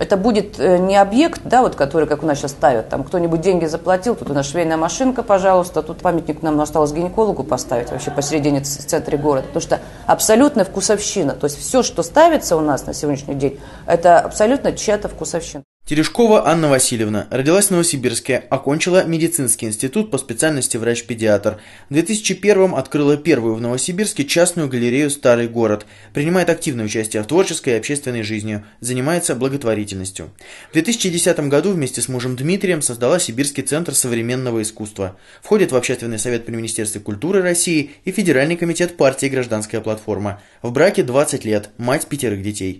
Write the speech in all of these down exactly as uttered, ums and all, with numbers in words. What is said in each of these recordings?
это будет не объект, да, вот, который, как у нас сейчас ставят, там кто-нибудь деньги заплатил, тут у нас швейная машинка, пожалуйста, тут памятник нам осталось гинекологу поставить вообще посередине в центре города, потому что абсолютно вкусовщина, то есть все, что ставится у нас на сегодняшний день, это абсолютно чья-то вкусовщина. Терешкова Анна Васильевна родилась в Новосибирске, окончила медицинский институт по специальности врач-педиатр. В две тысячи первом открыла первую в Новосибирске частную галерею «Старый город». Принимает активное участие в творческой и общественной жизни, занимается благотворительностью. В две тысячи десятом году вместе с мужем Дмитрием создала Сибирский центр современного искусства. Входит в Общественный совет при Министерстве культуры России и Федеральный комитет партии «Гражданская платформа». В браке двадцать лет, мать пятерых детей.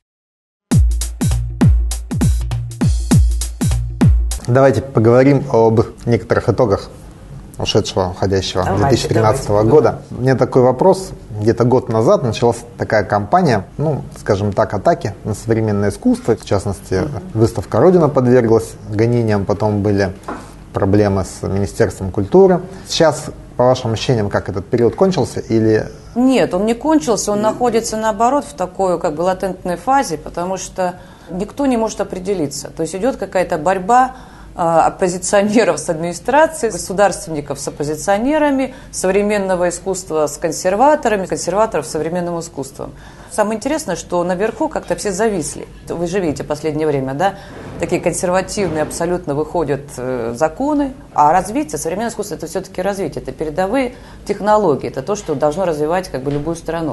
Давайте поговорим об некоторых итогах ушедшего, уходящего давайте, две тысячи тринадцатого давайте. года. У меня такой вопрос. Где-то год назад началась такая кампания, ну, скажем так, атаки на современное искусство. В частности, mm-hmm. выставка «Родина» подверглась гонениям, потом были проблемы с Министерством культуры. Сейчас, по вашим ощущениям, как этот период кончился или... Нет, он не кончился, он mm-hmm. находится, наоборот, в такой как бы латентной фазе, потому что никто не может определиться. То есть идет какая-то борьба оппозиционеров с администрацией, государственников с оппозиционерами, современного искусства с консерваторами, консерваторов с современным искусством. Самое интересное, что наверху как-то все зависли. Вы же видите в последнее время, да, такие консервативные абсолютно выходят э, законы, а развитие, современное искусство – это все-таки развитие, это передовые технологии, это то, что должно развивать как бы любую страну.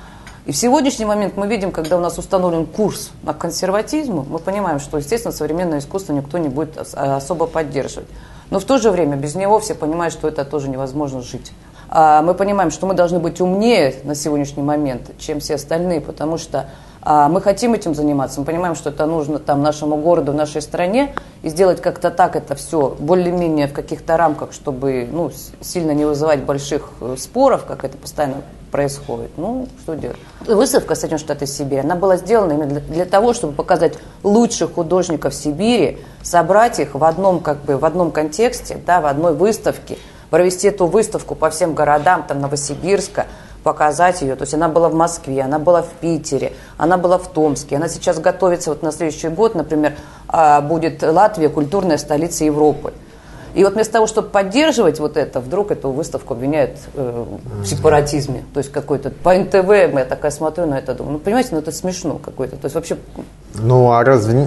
И в сегодняшний момент мы видим, когда у нас установлен курс на консерватизм, мы понимаем, что, естественно, современное искусство никто не будет особо поддерживать. Но в то же время без него все понимают, что это тоже невозможно жить. Мы понимаем, что мы должны быть умнее на сегодняшний момент, чем все остальные, потому что мы хотим этим заниматься, мы понимаем, что это нужно там, нашему городу, нашей стране, и сделать как-то так это все более-менее в каких-то рамках, чтобы ну, сильно не вызывать больших споров, как это постоянно происходит. Ну, что делать? Выставка «Соединенные Штаты Сибири», она была сделана именно для, для того, чтобы показать лучших художников Сибири, собрать их в одном, как бы, в одном контексте, да, в одной выставке, провести эту выставку по всем городам, там, Новосибирска, показать ее. То есть она была в Москве, она была в Питере, она была в Томске. Она сейчас готовится, вот на следующий год, например, будет Латвия культурная столица Европы. И вот вместо того, чтобы поддерживать вот это, вдруг эту выставку обвиняют э, в сепаратизме. То есть какой-то, по эн тэ вэ, я такая смотрю на это, думаю, ну, понимаете, ну это смешно какой-то. То есть вообще... Ну, а разве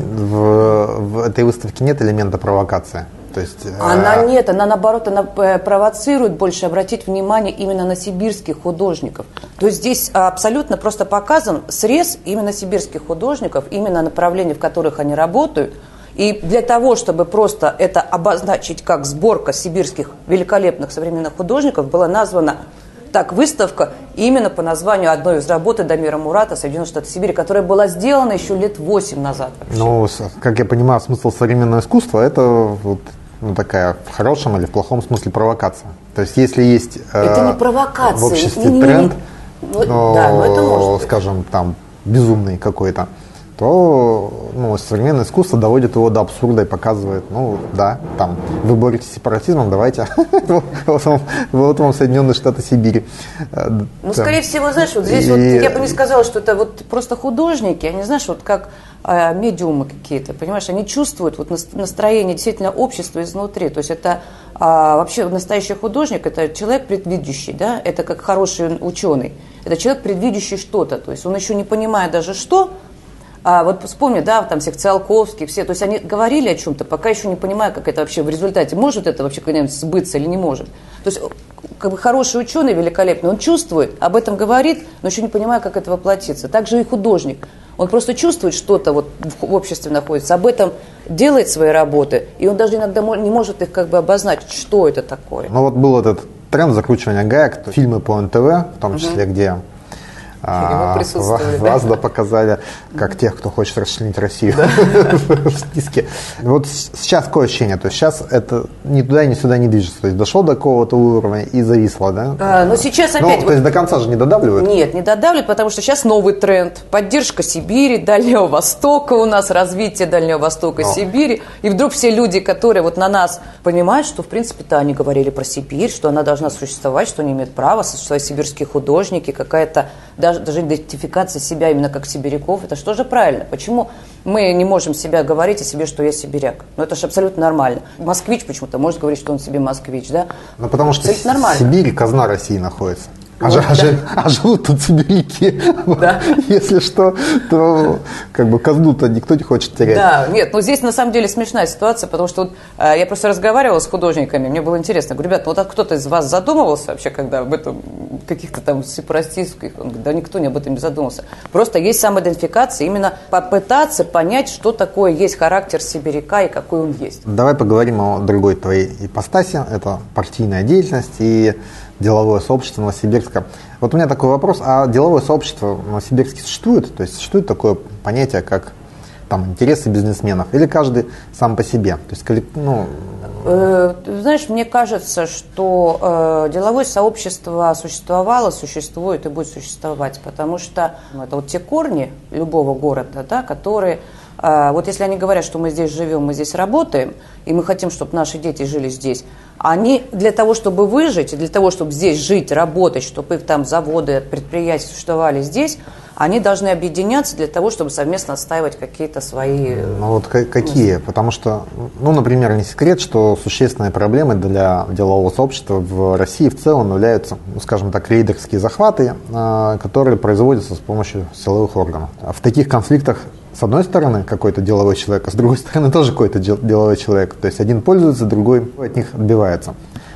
в, в этой выставке нет элемента провокации? То есть, она э... нет, она наоборот, она провоцирует больше обратить внимание именно на сибирских художников. То есть здесь абсолютно просто показан срез именно сибирских художников, именно направлений, в которых они работают. И для того, чтобы просто это обозначить как сборка сибирских великолепных современных художников, была названа так выставка именно по названию одной из работ Дамира Мурата «Соединенные Штаты Сибири», которая была сделана еще лет восемь назад. Вообще. Ну, как я понимаю, смысл современного искусства – это вот, ну, такая в хорошем или в плохом смысле провокация. То есть, если есть это э, не провокация. в обществе не, не, не, тренд, ну, но, да, но это может скажем, там, безумный какой-то, то ну, современное искусство доводит его до абсурда и показывает, ну да, там, вы боретесь с сепаратизмом, давайте, вот вам Соединенные Штаты Сибири. Ну, скорее всего, знаешь, вот здесь вот, я бы не сказала, что это вот просто художники, они, знаешь, вот как медиумы какие-то, понимаешь, они чувствуют вот настроение действительно общества изнутри, то есть это вообще настоящий художник, это человек предвидящий, да, это как хороший ученый, это человек предвидящий что-то, то есть он еще не понимает даже что. А вот вспомни, да, там всех Циолковских, все, то есть они говорили о чем-то, пока еще не понимая, как это вообще в результате, может это вообще когда-нибудь сбыться или не может. То есть как бы хороший ученый великолепный, он чувствует, об этом говорит, но еще не понимая, как это воплотится. Также и художник, он просто чувствует что-то вот в обществе находится, об этом делает свои работы, и он даже иногда не может их как бы обозначить, что это такое. Ну вот был этот тренд закручивания гаек, фильмы по эн тэ вэ, в том числе, угу. где... А, вас да? Да, показали как тех, кто хочет расчленить Россию в списке. Вот сейчас какое ощущение? То есть сейчас это ни туда, ни сюда не движется. То есть дошло до какого-то уровня и зависло, да? А, но сейчас опять... Ну, то вот, есть до конца же не додавливают? Нет, не додавливают, потому что сейчас новый тренд. Поддержка Сибири, Дальнего Востока у нас, развитие Дальнего Востока, О. Сибири. И вдруг все люди, которые вот на нас понимают, что в принципе-то они говорили про Сибирь, что она должна существовать, что они имеют право, существовать сибирские художники, какая-то... Даже, даже идентификация себя именно как сибиряков, это что же правильно? Почему Мы не можем себя говорить о себе, что я сибиряк. Но это же абсолютно нормально. Москвич почему-то может говорить, что он себе москвич, да? Ну, потому что в Сибири казна России находится. А, вот, ж, да. а, а живут тут сибиряки. Да. Если что, то как бы казну-то никто не хочет терять. Да, нет, ну здесь на самом деле смешная ситуация, потому что вот, а, я просто разговаривала с художниками, мне было интересно, говорю, ребята, ну, вот кто-то из вас задумывался вообще, когда об этом, каких-то там сепаратистских, он говорит, да никто не об этом не задумывался. Просто есть самоидентификация, именно попытаться понять, что такое есть характер сибиряка и какой он есть. Давай поговорим о другой твоей ипостаси, это партийная деятельность и деловое сообщество Новосибирска. Вот у меня такой вопрос, а деловое сообщество в Новосибирске существует? То есть существует такое понятие, как там интересы бизнесменов? Или каждый сам по себе? То есть, ну... э, знаешь, мне кажется, что э, деловое сообщество существовало, существует и будет существовать, потому что ну, это вот те корни любого города, да, которые... Э, вот если они говорят, что мы здесь живем, мы здесь работаем, и мы хотим, чтобы наши дети жили здесь, они для того, чтобы выжить, для того, чтобы здесь жить, работать, чтобы их там заводы, предприятия существовали здесь, они должны объединяться для того, чтобы совместно отстаивать какие-то свои... Ну вот какие? Мысли. Потому что, ну, например, не секрет, что существенной проблемой для делового сообщества в России в целом являются, ну, скажем так, рейдерские захваты, которые производятся с помощью силовых органов. В таких конфликтах с одной стороны какой-то деловой человек, а с другой стороны тоже какой-то деловой человек. То есть один пользуется, другой от них отбивается.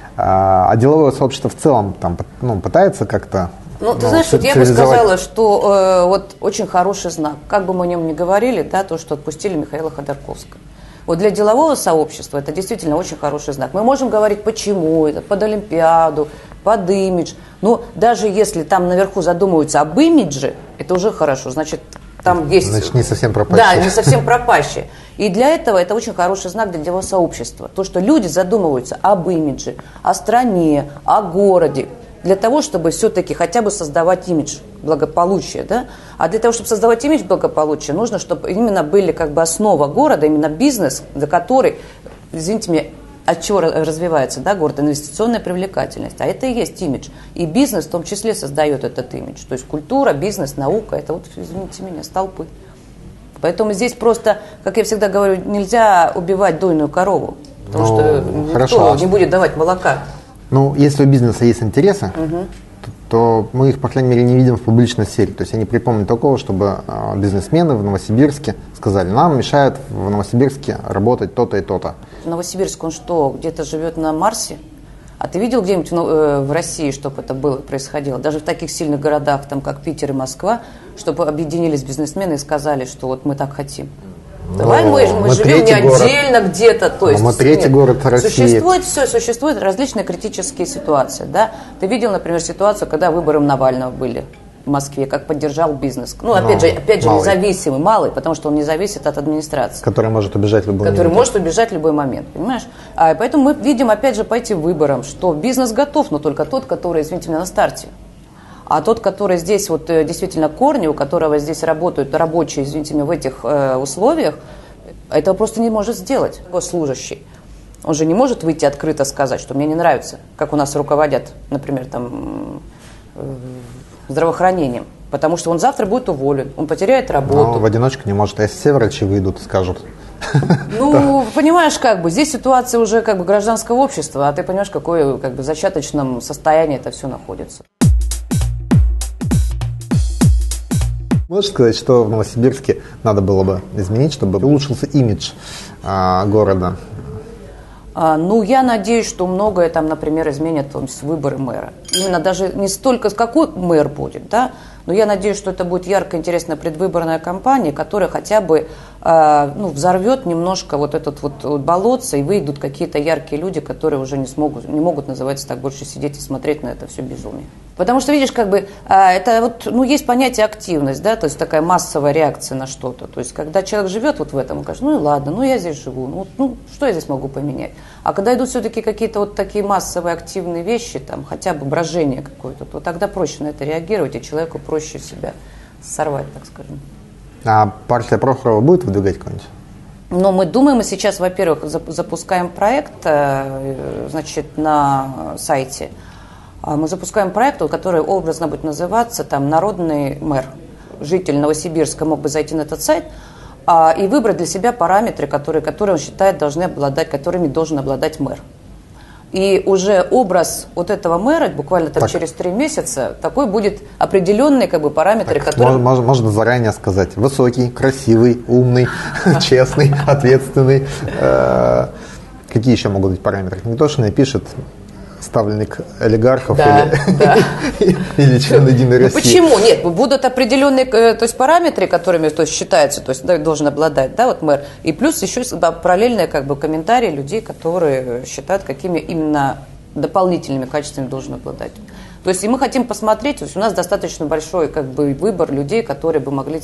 А, а деловое сообщество в целом там, ну, пытается как-то... Ну, ты ну, знаешь, вот я бы сказала, что э, вот очень хороший знак. Как бы мы о нем ни говорили, да, то, что отпустили Михаила Ходорковского. Вот для делового сообщества это действительно очень хороший знак. Мы можем говорить, почему это, под Олимпиаду, под имидж. Но даже если там наверху задумываются об имидже, это уже хорошо. Значит, там есть... Значит, не совсем пропащие. Да, не совсем пропащие. И для этого это очень хороший знак для делового сообщества. То, что люди задумываются об имидже, о стране, о городе, для того, чтобы все-таки хотя бы создавать имидж благополучия. Да? А для того, чтобы создавать имидж благополучия, нужно, чтобы именно были как бы основа города, именно бизнес, за который, извините меня, от чего развивается, да, город, инвестиционная привлекательность, а это и есть имидж. И бизнес в том числе создает этот имидж. То есть культура, бизнес, наука, это вот, извините меня, столпы. Поэтому здесь просто, как я всегда говорю, нельзя убивать дойную корову, потому ну, что никто хорошо. не будет давать молока. Ну, если у бизнеса есть интересы, угу. то, то мы их, по крайней мере, не видим в публичной сфере. То есть я не припомню такого, чтобы э, бизнесмены в Новосибирске сказали, нам мешает в Новосибирске работать то-то и то-то. Новосибирск, он что, где-то живет на Марсе? А ты видел где-нибудь в, э, в России, чтобы это было, происходило? Даже в таких сильных городах, там, как Питер и Москва, чтобы объединились бизнесмены и сказали, что вот мы так хотим. Давай мы, мы, мы живем не город. Отдельно где-то. То есть, мы третий нет. город России. Существует все, существуют различные критические ситуации. Да? Ты видел, например, ситуацию, когда выборы Навального были в Москве, как поддержал бизнес. Ну, опять ну, же, опять же малый. независимый, малый, потому что он не зависит от администрации. Который может убежать в любой который момент. Который может убежать в любой момент, понимаешь? А, поэтому мы видим, опять же, по этим выборам, что бизнес готов, но только тот, который, извините меня, на старте. А тот, который здесь вот действительно корни, у которого здесь работают рабочие, извините меня, в этих э, условиях, этого просто не может сделать госслужащий. Он же не может выйти открыто сказать, что мне не нравится, как у нас руководят, например, там, э, здравоохранением. Потому что он завтра будет уволен, он потеряет работу. Но в одиночку не может. А если все врачи выйдут и скажут? Ну, понимаешь, как бы, здесь ситуация уже как бы гражданского общества, а ты понимаешь, в какое как бы зачаточном состоянии это все находится. Можешь сказать, что в Новосибирске надо было бы изменить, чтобы улучшился имидж а, города? А, ну, я надеюсь, что многое там, например, изменят там, выборы мэра. Именно даже не столько, какой мэр будет, да, но я надеюсь, что это будет яркая, интересная предвыборная кампания, которая хотя бы э, ну, взорвет немножко вот этот вот, вот болотце, и выйдут какие-то яркие люди, которые уже не смогут, не могут, называется так, больше сидеть и смотреть на это все безумие. Потому что, видишь, как бы, э, это вот, ну, есть понятие активность, да, то есть такая массовая реакция на что-то. То есть, когда человек живет вот в этом, он говорит, ну и ладно, ну я здесь живу, ну, ну что я здесь могу поменять? А когда идут все-таки какие-то вот такие массовые активные вещи, там, хотя бы брожение какое-то, то тогда проще на это реагировать, и человеку проще себя сорвать, так скажем. А партия Прохорова будет выдвигать кого-нибудь? Но мы думаем, мы сейчас, во-первых, запускаем проект, значит, на сайте. Мы запускаем проект, который образно будет называться там «Народный мэр». Житель Новосибирска мог бы зайти на этот сайт, а, и выбрать для себя параметры, которые, которые он считает должны обладать, которыми должен обладать мэр. И уже образ вот этого мэра, буквально там, так. через три месяца, такой будет определенный как бы, параметры, так, которые... Можно, можно заранее сказать, высокий, красивый, умный, честный, ответственный. Какие еще могут быть параметры? Никто же не пишет ставленник олигархов да, или, да. или член Единой России. Почему? Нет, будут определенные то есть, параметры, которыми то есть, считается, то есть должен обладать, да, вот мэр. И плюс еще параллельные как бы, комментарии людей, которые считают, какими именно дополнительными качествами должен обладать. То есть и мы хотим посмотреть, то есть у нас достаточно большой как бы, выбор людей, которые бы могли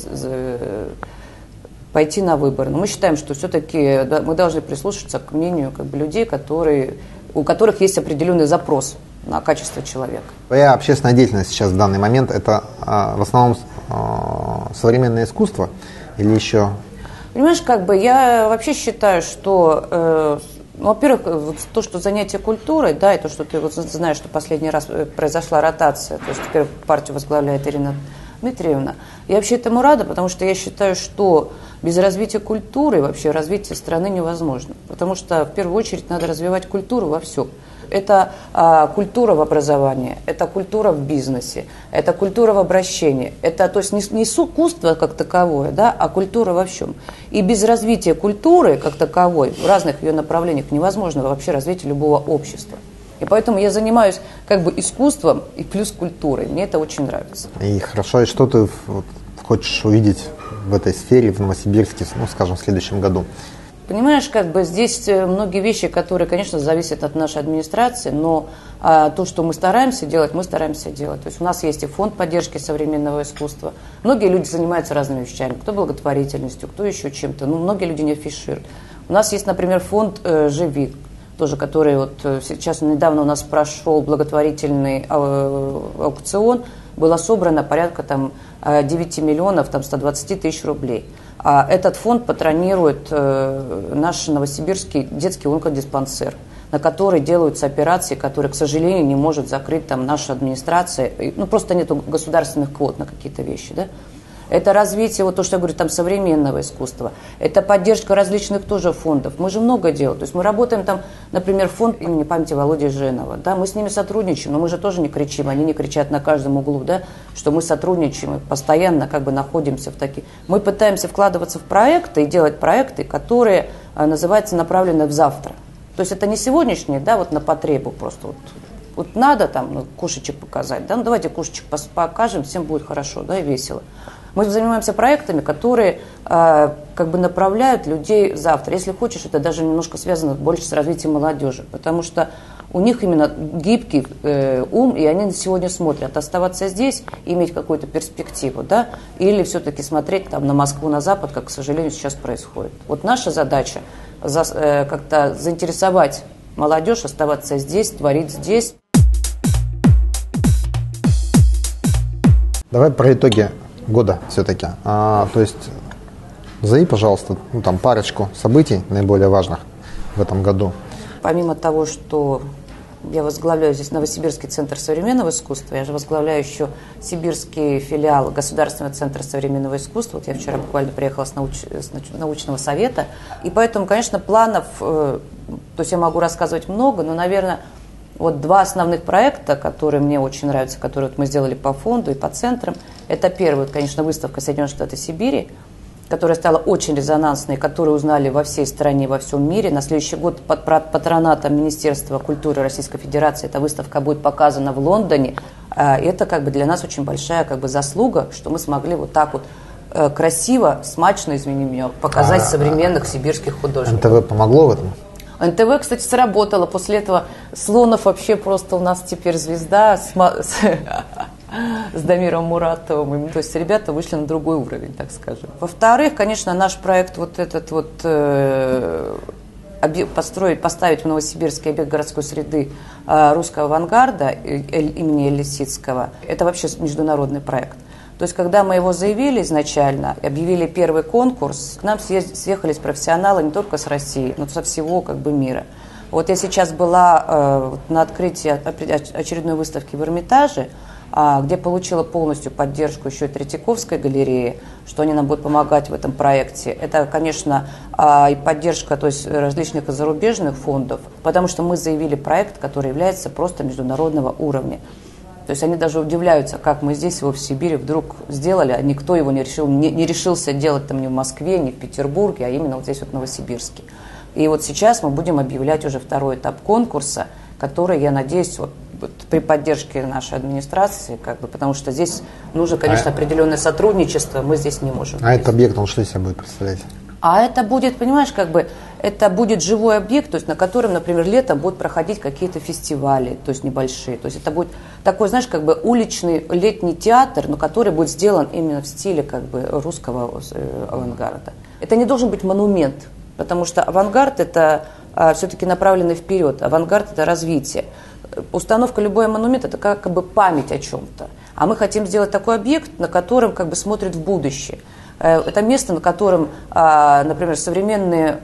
пойти на выборы. Но мы считаем, что все-таки да, мы должны прислушаться к мнению как бы, людей, которые... у которых есть определенный запрос на качество человека. Твоя общественная деятельность сейчас в данный момент – это э, в основном э, современное искусство или еще… Понимаешь, как бы я вообще считаю, что, э, ну, во-первых, вот то, что занятие культурой, да, и то, что ты вот знаешь, что последний раз произошла ротация, то есть теперь партию возглавляет Ирина Дмитриевна. Я вообще этому рада, потому что я считаю, что без развития культуры вообще развитие страны невозможно. Потому что в первую очередь надо развивать культуру во всем. Это а, культура в образовании, это культура в бизнесе, это культура в обращении. Это то есть не, не искусство как таковое, да, а культура во всем. И без развития культуры как таковой в разных ее направлениях невозможно вообще развитие любого общества. И поэтому я занимаюсь как бы искусством и плюс культурой. Мне это очень нравится. И хорошо, и что ты вот, хочешь увидеть в этой сфере в Новосибирске, ну, скажем, в следующем году? Понимаешь, как бы здесь многие вещи, которые, конечно, зависят от нашей администрации, но а, то, что мы стараемся делать, мы стараемся делать. То есть у нас есть и фонд поддержки современного искусства. Многие люди занимаются разными вещами, кто благотворительностью, кто еще чем-то. Ну, многие люди не афишируют. У нас есть, например, фонд э, «Живи», тоже, который вот сейчас недавно у нас прошел благотворительный аукцион, было собрано порядка там, девять миллионов там, сто двадцать тысяч рублей. А этот фонд патронирует э, наш новосибирский детский онкодиспансер, на который делаются операции, которые, к сожалению, не может закрыть там, наша администрация. Ну, просто нет государственных квот на какие-то вещи, да? Это развитие, вот то, что я говорю, там, современного искусства. Это поддержка различных тоже фондов. Мы же много делаем. То есть мы работаем там, например, фонд имени памяти Володи Женова. Да, мы с ними сотрудничаем, но мы же тоже не кричим. Они не кричат на каждом углу, да, что мы сотрудничаем и постоянно как бы находимся в таких... Мы пытаемся вкладываться в проекты и делать проекты, которые а, называются направлены в завтра. То есть это не сегодняшние, да, вот на потребу просто вот. Вот надо там ну, кошечек показать, да, ну давайте кошечек покажем, всем будет хорошо, да, и весело. Мы занимаемся проектами, которые э, как бы направляют людей завтра. Если хочешь, это даже немножко связано больше с развитием молодежи, потому что у них именно гибкий э, ум, и они сегодня смотрят, оставаться здесь, иметь какую-то перспективу, да, или все-таки смотреть там, на Москву, на Запад, как, к сожалению, сейчас происходит. Вот наша задача за, э, как-то заинтересовать молодежь, оставаться здесь, творить здесь. Давай про итоги года все-таки. А, то есть, назови, пожалуйста, ну, там, парочку событий наиболее важных в этом году. Помимо того, что я возглавляю здесь Новосибирский центр современного искусства, я же возглавляю еще сибирский филиал Государственного центра современного искусства. Вот я вчера буквально приехала с, науч... с научного совета. И поэтому, конечно, планов, э, то есть я могу рассказывать много, но, наверное, вот два основных проекта, которые мне очень нравятся, которые вот мы сделали по фонду и по центрам. Это первый, вот, конечно, выставка Соединенных Штатов Сибири, которая стала очень резонансной, которую узнали во всей стране, во всем мире. На следующий год под патронатом Министерства культуры Российской Федерации эта выставка будет показана в Лондоне. Это как бы для нас очень большая как бы заслуга, что мы смогли вот так вот красиво, смачно, извини меня, показать а, современных сибирских художников. эн тэ вэ помогло в этом? эн тэ вэ, кстати, сработало. После этого Слонов вообще просто у нас теперь звезда с, с, с Дамиром Муратовым. То есть ребята вышли на другой уровень, так скажем. Во-вторых, конечно, наш проект вот этот вот э, построить, поставить в Новосибирске объект городской среды э, русского авангарда э, имени Лисицкого. Это вообще международный проект. То есть, когда мы его заявили изначально, объявили первый конкурс, к нам съехались профессионалы не только с России, но со всего как бы мира. Вот я сейчас была э, на открытии очередной выставки в Эрмитаже, э, где получила полностью поддержку еще и Третьяковской галереи, что они нам будут помогать в этом проекте. Это, конечно, э, и поддержка, то есть различных зарубежных фондов, потому что мы заявили проект, который является просто международного уровня. То есть они даже удивляются, как мы здесь его в Сибири вдруг сделали, а никто его не, решил, не, не решился делать там ни в Москве, ни в Петербурге, а именно вот здесь вот в Новосибирске. И вот сейчас мы будем объявлять уже второй этап конкурса, который, я надеюсь, вот, вот при поддержке нашей администрации, как бы, потому что здесь нужно, конечно, определенное сотрудничество, мы здесь не можем. А этот объект, он что из себя будет представлять? А это будет, понимаешь, как бы, это будет живой объект, то есть на котором, например, летом будут проходить какие-то фестивали, то есть небольшие. То есть это будет такой, знаешь, как бы уличный летний театр, но который будет сделан именно в стиле как бы русского э, авангарда. Это не должен быть монумент, потому что авангард это а, все-таки направленный вперед, авангард это развитие. Установка любой монумента это как, как бы память о чем-то. А мы хотим сделать такой объект, на котором как бы смотрит в будущее. Это место, на котором, например, современные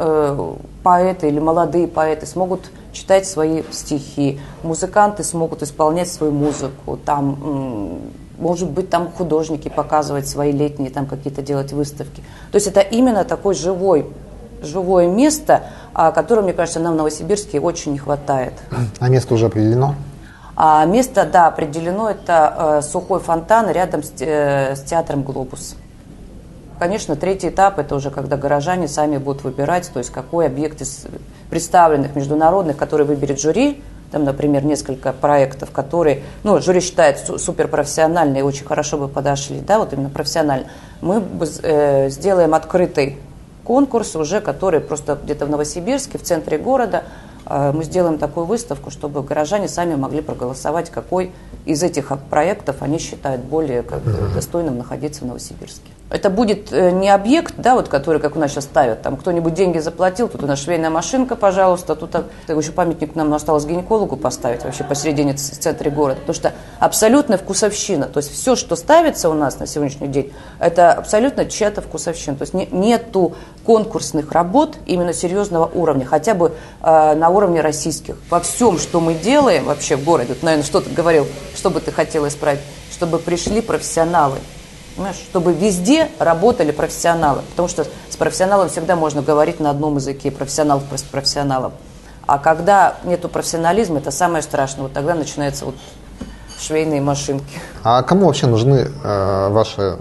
поэты или молодые поэты смогут читать свои стихи, музыканты смогут исполнять свою музыку, там, может быть, там художники показывать свои летние, там какие-то делать выставки. То есть это именно такое живой, живое место, которое, мне кажется, нам в Новосибирске очень не хватает. А место уже определено? А место, да, определено. Это сухой фонтан рядом с, с театром «Глобус». Конечно, третий этап – это уже когда горожане сами будут выбирать, то есть какой объект из представленных международных, который выберет жюри, там, например, несколько проектов, которые, ну, жюри считает суперпрофессиональные, очень хорошо бы подошли, да, вот именно профессионально, мы э, сделаем открытый конкурс уже, который просто где-то в Новосибирске, в центре города, э, мы сделаем такую выставку, чтобы горожане сами могли проголосовать, какой из этих проектов они считают более как бы, достойным находиться в Новосибирске. Это будет не объект, да, вот, который, как у нас сейчас ставят, там кто-нибудь деньги заплатил, тут у нас швейная машинка, пожалуйста, тут еще памятник нам осталось гинекологу поставить вообще посередине в центре города, потому что абсолютно вкусовщина, то есть все, что ставится у нас на сегодняшний день, это абсолютно чья-то вкусовщина, то есть не, нету конкурсных работ именно серьезного уровня, хотя бы э, на уровне российских. Во всем, что мы делаем вообще в городе, вот, наверное, что ты говорил, что бы ты хотела исправить, чтобы пришли профессионалы. Понимаешь, чтобы везде работали профессионалы, потому что с профессионалом всегда можно говорить на одном языке, профессионал с профессионалом. А когда нету профессионализма, это самое страшное, вот тогда начинаются вот швейные машинки. А кому вообще нужны э, ваши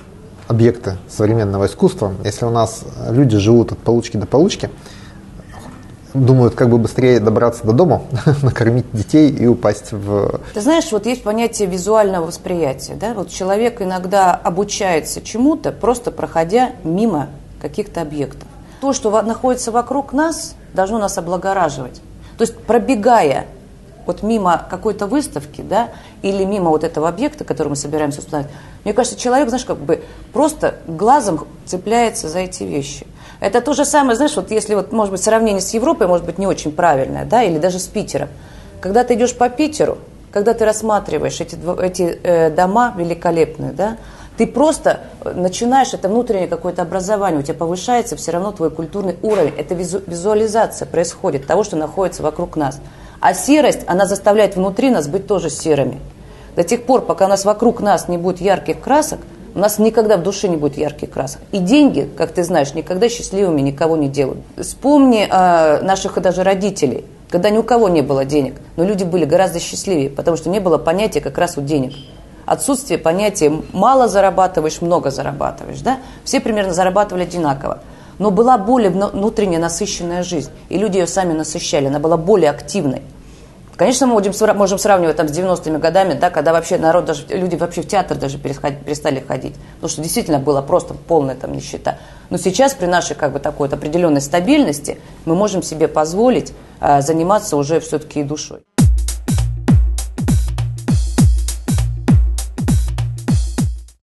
объекты современного искусства, если у нас люди живут от получки до получки, думают, как бы быстрее добраться до дома, накормить детей и упасть в... Ты знаешь, вот есть понятие визуального восприятия, да, вот человек иногда обучается чему-то, просто проходя мимо каких-то объектов. То, что находится вокруг нас, должно нас облагораживать. То есть, пробегая вот мимо какой-то выставки, да, или мимо вот этого объекта, который мы собираемся установить, мне кажется, человек, знаешь, как бы просто глазом цепляется за эти вещи. Это то же самое, знаешь, вот если, вот, может быть, сравнение с Европой, может быть, не очень правильное, да, или даже с Питером. Когда ты идешь по Питеру, когда ты рассматриваешь эти, эти э, дома великолепные, да, ты просто начинаешь, это внутреннее какое-то образование, у тебя повышается все равно твой культурный уровень. Это визу, визуализация происходит того, что находится вокруг нас. А серость, она заставляет внутри нас быть тоже серыми. До тех пор, пока у нас вокруг нас не будет ярких красок, у нас никогда в душе не будет ярких красок. И деньги, как ты знаешь, никогда счастливыми никого не делают. Вспомни э, наших даже родителей, когда ни у кого не было денег, но люди были гораздо счастливее, потому что не было понятия как раз у денег. Отсутствие понятия «мало зарабатываешь, много зарабатываешь». Да? Все примерно зарабатывали одинаково. Но была более внутренне насыщенная жизнь, и люди ее сами насыщали, она была более активной. Конечно, мы можем, можем сравнивать там, с девяностыми годами, да, когда вообще народ, даже люди вообще в театр даже перестали ходить, потому что действительно была просто полная там нищета. Но сейчас при нашей как бы, такой вот определенной стабильности мы можем себе позволить а, заниматься уже все-таки и душой.